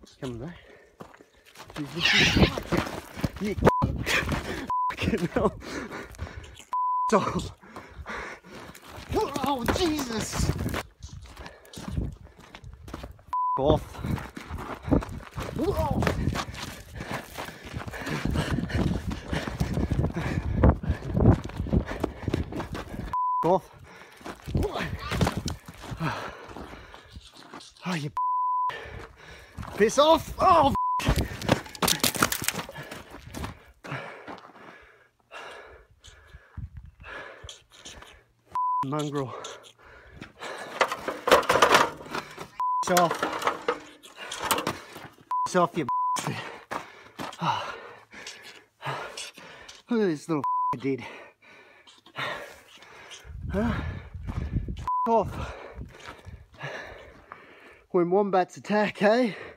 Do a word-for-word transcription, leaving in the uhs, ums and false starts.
Coming back. You fucking hell. Stop. Oh, Jesus. Off. Whoa. Off. Oh, you piss off. Oh, mongrel. Piss off. Piss off, you bastard. Oh. Look at this little dude. Huh? Off. When wombats attack, eh?